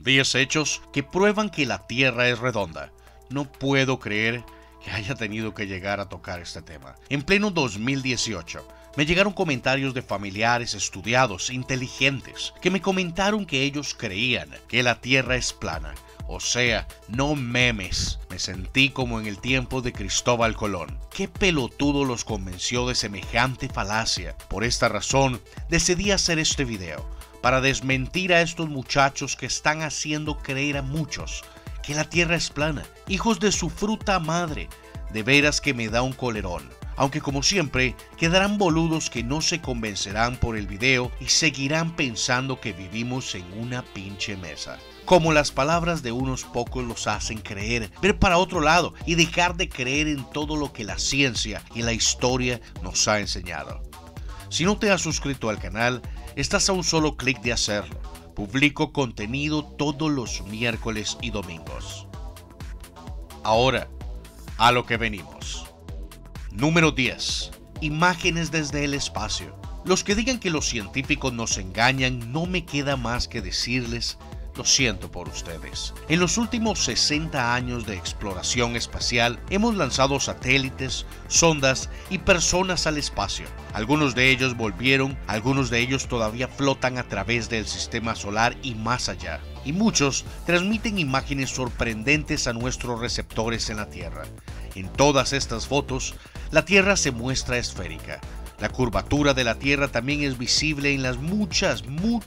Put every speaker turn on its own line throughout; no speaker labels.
10 hechos que prueban que la Tierra es redonda. No puedo creer que haya tenido que llegar a tocar este tema. En pleno 2018, me llegaron comentarios de familiares estudiados, inteligentes, que me comentaron que ellos creían que la Tierra es plana. O sea, no memes. Me sentí como en el tiempo de Cristóbal Colón. ¿Qué pelotudo los convenció de semejante falacia? Por esta razón, decidí hacer este video, para desmentir a estos muchachos que están haciendo creer a muchos que la Tierra es plana. Hijos de su fruta madre, de veras que me da un colerón. Aunque como siempre, quedarán boludos que no se convencerán por el video y seguirán pensando que vivimos en una pinche mesa. Como las palabras de unos pocos los hacen creer, ver para otro lado y dejar de creer en todo lo que la ciencia y la historia nos ha enseñado. Si no te has suscrito al canal, estás a un solo clic de hacerlo. Publico contenido todos los miércoles y domingos. Ahora, a lo que venimos. Número 10. Imágenes desde el espacio. Los que digan que los científicos nos engañan, no me queda más que decirles: lo siento por ustedes. En los últimos 60 años de exploración espacial, hemos lanzado satélites, sondas y personas al espacio. Algunos de ellos volvieron, algunos de ellos todavía flotan a través del sistema solar y más allá. Y muchos transmiten imágenes sorprendentes a nuestros receptores en la Tierra. En todas estas fotos, la Tierra se muestra esférica. La curvatura de la Tierra también es visible en las muchas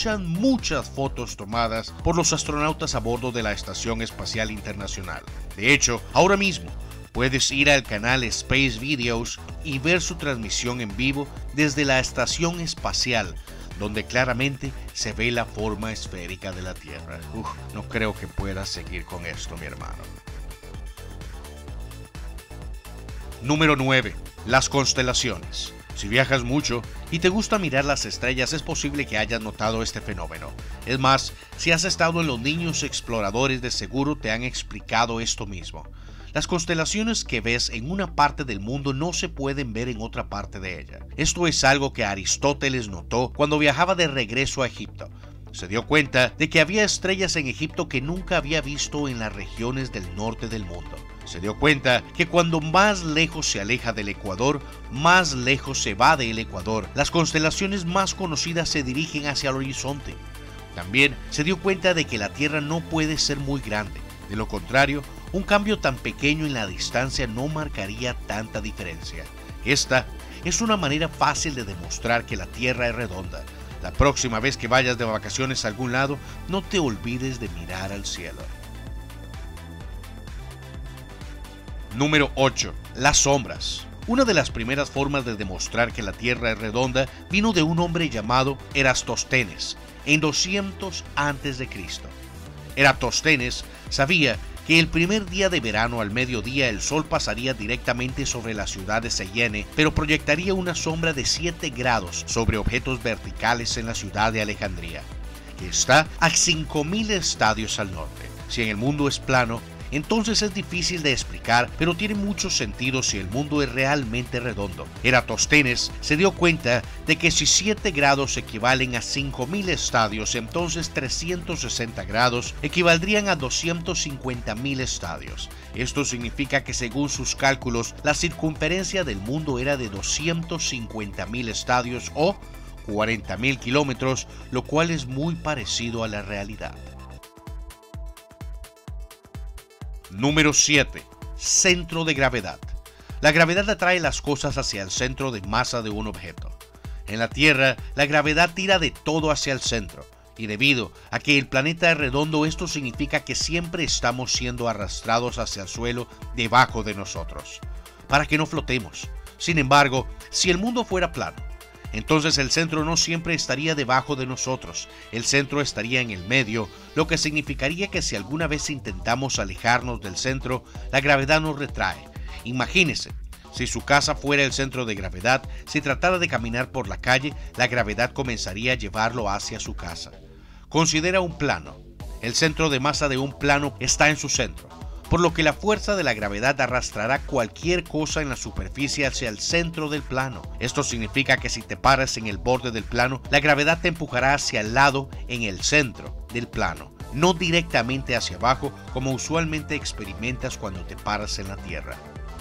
fotos tomadas por los astronautas a bordo de la Estación Espacial Internacional. De hecho, ahora mismo puedes ir al canal Space Videos y ver su transmisión en vivo desde la Estación Espacial, donde claramente se ve la forma esférica de la Tierra. No creo que puedas seguir con esto, mi hermano. Número 9. Las constelaciones. Si viajas mucho y te gusta mirar las estrellas, es posible que hayas notado este fenómeno. Es más, si has estado en Los Niños Exploradores, de seguro te han explicado esto mismo. Las constelaciones que ves en una parte del mundo no se pueden ver en otra parte de ella. Esto es algo que Aristóteles notó cuando viajaba de regreso a Egipto. Se dio cuenta de que había estrellas en Egipto que nunca había visto en las regiones del norte del mundo. Se dio cuenta que cuando más lejos se aleja del Ecuador, más lejos se va del Ecuador. Las constelaciones más conocidas se dirigen hacia el horizonte. También se dio cuenta de que la Tierra no puede ser muy grande. De lo contrario, un cambio tan pequeño en la distancia no marcaría tanta diferencia. Esta es una manera fácil de demostrar que la Tierra es redonda. La próxima vez que vayas de vacaciones a algún lado, no te olvides de mirar al cielo. Número 8. Las sombras. Una de las primeras formas de demostrar que la Tierra es redonda vino de un hombre llamado Eratóstenes en 200 a.C. Eratóstenes sabía que el primer día de verano al mediodía el sol pasaría directamente sobre la ciudad de Ceyene, pero proyectaría una sombra de 7 grados sobre objetos verticales en la ciudad de Alejandría, que está a 5.000 estadios al norte. Si en el mundo es plano, entonces es difícil de explicar, pero tiene mucho sentido si el mundo es realmente redondo. Eratóstenes se dio cuenta de que si 7 grados equivalen a 5.000 estadios, entonces 360 grados equivaldrían a 250.000 estadios. Esto significa que según sus cálculos, la circunferencia del mundo era de 250.000 estadios o 40.000 kilómetros, lo cual es muy parecido a la realidad. Número 7. Centro de gravedad. La gravedad atrae las cosas hacia el centro de masa de un objeto. En la Tierra, la gravedad tira de todo hacia el centro, y debido a que el planeta es redondo, esto significa que siempre estamos siendo arrastrados hacia el suelo debajo de nosotros, para que no flotemos. Sin embargo, si el mundo fuera plano, entonces el centro no siempre estaría debajo de nosotros, el centro estaría en el medio, lo que significaría que si alguna vez intentamos alejarnos del centro, la gravedad nos retrae. Imagínese, si su casa fuera el centro de gravedad, si tratara de caminar por la calle, la gravedad comenzaría a llevarlo hacia su casa. Considera un plano. El centro de masa de un plano está en su centro, por lo que la fuerza de la gravedad arrastrará cualquier cosa en la superficie hacia el centro del plano. Esto significa que si te paras en el borde del plano, la gravedad te empujará hacia el lado en el centro del plano. no directamente hacia abajo como usualmente experimentas cuando te paras en la Tierra.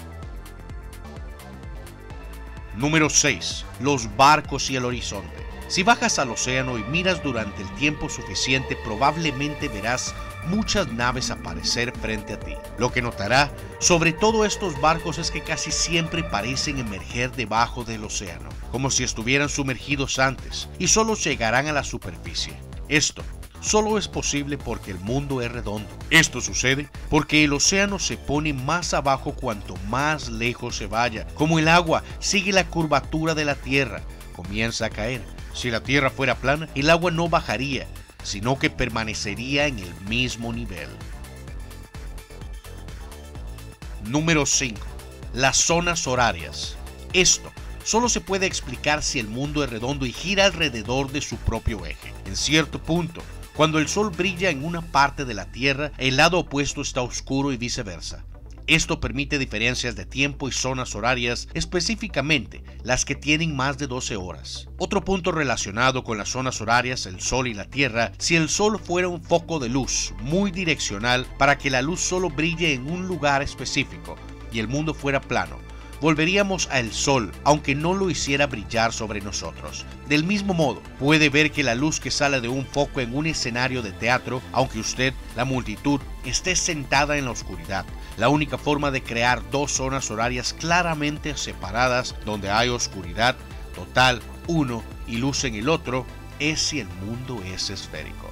Número 6. Los barcos y el horizonte. Si bajas al océano y miras durante el tiempo suficiente, probablemente verás muchas naves aparecer frente a ti. Lo que notará sobre todo estos barcos es que casi siempre parecen emerger debajo del océano, como si estuvieran sumergidos antes, y solo llegarán a la superficie. Esto solo es posible porque el mundo es redondo. Esto sucede porque el océano se pone más abajo cuanto más lejos se vaya. Como el agua sigue la curvatura de la Tierra, comienza a caer. Si la Tierra fuera plana, el agua no bajaría, sino que permanecería en el mismo nivel. Número 5. Las zonas horarias. Esto solo se puede explicar si el mundo es redondo y gira alrededor de su propio eje. En cierto punto, cuando el sol brilla en una parte de la Tierra, el lado opuesto está oscuro y viceversa. Esto permite diferencias de tiempo y zonas horarias, específicamente las que tienen más de 12 horas. Otro punto relacionado con las zonas horarias, el Sol y la Tierra: si el Sol fuera un foco de luz muy direccional para que la luz solo brille en un lugar específico y el mundo fuera plano, volveríamos al Sol, aunque no lo hiciera brillar sobre nosotros. Del mismo modo, puede ver que la luz que sale de un foco en un escenario de teatro, aunque usted, la multitud, esté sentada en la oscuridad. La única forma de crear dos zonas horarias claramente separadas, donde hay oscuridad total uno y luz en el otro, es si el mundo es esférico.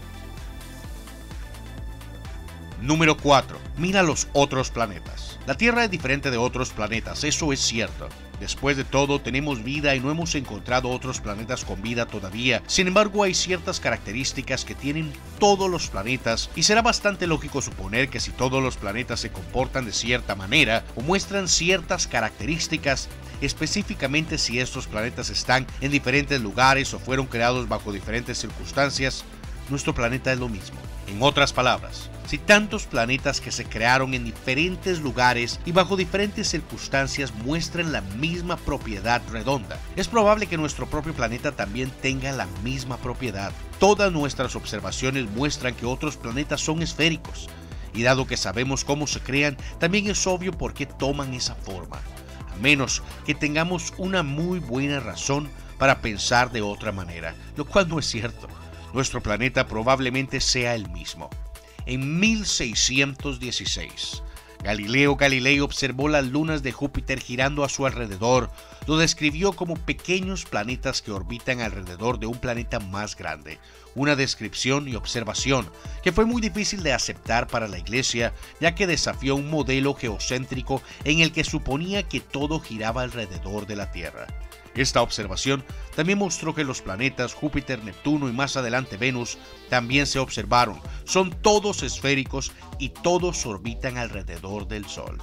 Número 4. Mira los otros planetas. La Tierra es diferente de otros planetas, eso es cierto. Después de todo, tenemos vida y no hemos encontrado otros planetas con vida todavía. Sin embargo, hay ciertas características que tienen todos los planetas, y será bastante lógico suponer que si todos los planetas se comportan de cierta manera o muestran ciertas características, específicamente si estos planetas están en diferentes lugares o fueron creados bajo diferentes circunstancias, nuestro planeta es lo mismo. En otras palabras, si tantos planetas que se crearon en diferentes lugares y bajo diferentes circunstancias muestran la misma propiedad redonda, es probable que nuestro propio planeta también tenga la misma propiedad. Todas nuestras observaciones muestran que otros planetas son esféricos, y dado que sabemos cómo se crean, también es obvio por qué toman esa forma, a menos que tengamos una muy buena razón para pensar de otra manera, lo cual no es cierto. Nuestro planeta probablemente sea el mismo. En 1616, Galileo Galilei observó las lunas de Júpiter girando a su alrededor. Lo describió como pequeños planetas que orbitan alrededor de un planeta más grande. Una descripción y observación que fue muy difícil de aceptar para la Iglesia, ya que desafió un modelo geocéntrico en el que suponía que todo giraba alrededor de la Tierra. Esta observación también mostró que los planetas Júpiter, Neptuno y más adelante Venus también se observaron. Son todos esféricos y todos orbitan alrededor del Sol.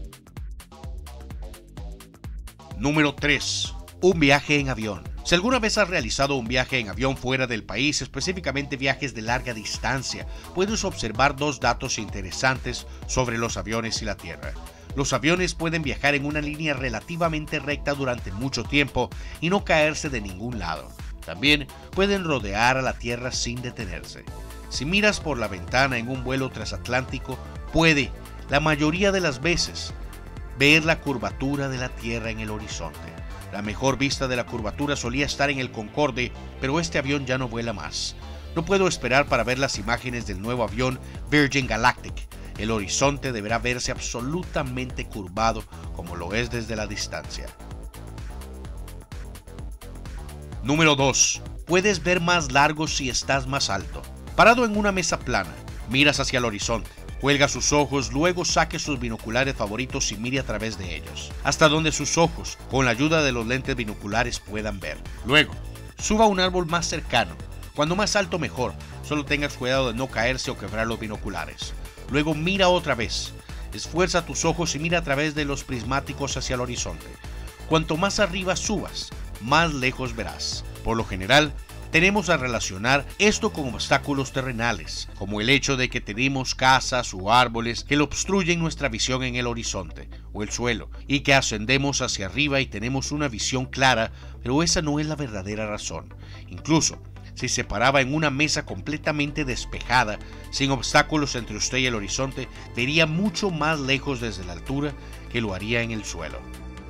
Número 3. Un viaje en avión. Si alguna vez has realizado un viaje en avión fuera del país, específicamente viajes de larga distancia, puedes observar dos datos interesantes sobre los aviones y la Tierra. Los aviones pueden viajar en una línea relativamente recta durante mucho tiempo y no caerse de ningún lado. También pueden rodear a la Tierra sin detenerse. Si miras por la ventana en un vuelo transatlántico, puede, la mayoría de las veces, ver la curvatura de la Tierra en el horizonte. La mejor vista de la curvatura solía estar en el Concorde, pero este avión ya no vuela más. No puedo esperar para ver las imágenes del nuevo avión Virgin Galactic. El horizonte deberá verse absolutamente curvado como lo es desde la distancia. Número 2. Puedes ver más largo si estás más alto. Parado en una mesa plana, miras hacia el horizonte. Cuelga sus ojos, luego saque sus binoculares favoritos y mire a través de ellos, hasta donde sus ojos, con la ayuda de los lentes binoculares, puedan ver. Luego, suba a un árbol más cercano. Cuando más alto mejor, solo tengas cuidado de no caerse o quebrar los binoculares. Luego mira otra vez. Esfuerza tus ojos y mira a través de los prismáticos hacia el horizonte. Cuanto más arriba subas, más lejos verás. Por lo general, tenemos a relacionar esto con obstáculos terrenales, como el hecho de que tenemos casas o árboles que obstruyen nuestra visión en el horizonte o el suelo, y que ascendemos hacia arriba y tenemos una visión clara, pero esa no es la verdadera razón. Incluso, Si se paraba en una mesa completamente despejada, sin obstáculos entre usted y el horizonte, vería mucho más lejos desde la altura que lo haría en el suelo.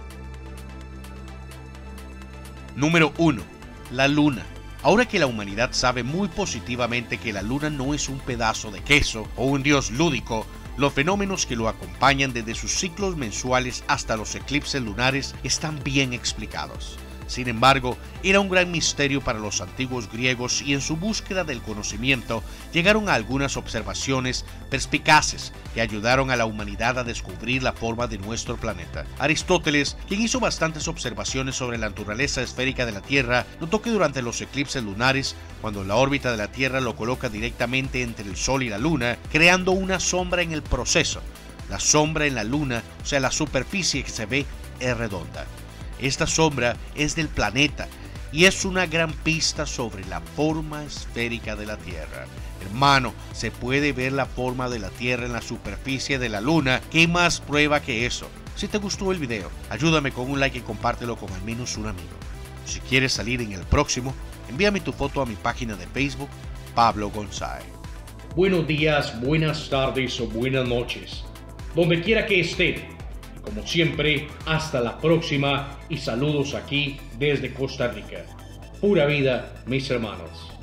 Número 1. La Luna. Ahora que la humanidad sabe muy positivamente que la Luna no es un pedazo de queso o un dios lúdico, los fenómenos que lo acompañan desde sus ciclos mensuales hasta los eclipses lunares están bien explicados. Sin embargo, era un gran misterio para los antiguos griegos y en su búsqueda del conocimiento llegaron a algunas observaciones perspicaces que ayudaron a la humanidad a descubrir la forma de nuestro planeta. Aristóteles, quien hizo bastantes observaciones sobre la naturaleza esférica de la Tierra, notó que durante los eclipses lunares, cuando la órbita de la Tierra lo coloca directamente entre el Sol y la Luna, creando una sombra en el proceso. La sombra en la Luna, o sea, la superficie que se ve, es redonda. Esta sombra es del planeta y es una gran pista sobre la forma esférica de la Tierra. Hermano, se puede ver la forma de la Tierra en la superficie de la Luna. ¿Qué más prueba que eso? Si te gustó el video, ayúdame con un like y compártelo con al menos un amigo. Si quieres salir en el próximo, envíame tu foto a mi página de Facebook, Pablo González.
Buenos días, buenas tardes o buenas noches, donde quiera que estén. Como siempre, hasta la próxima y saludos aquí desde Costa Rica. Pura vida, mis hermanos.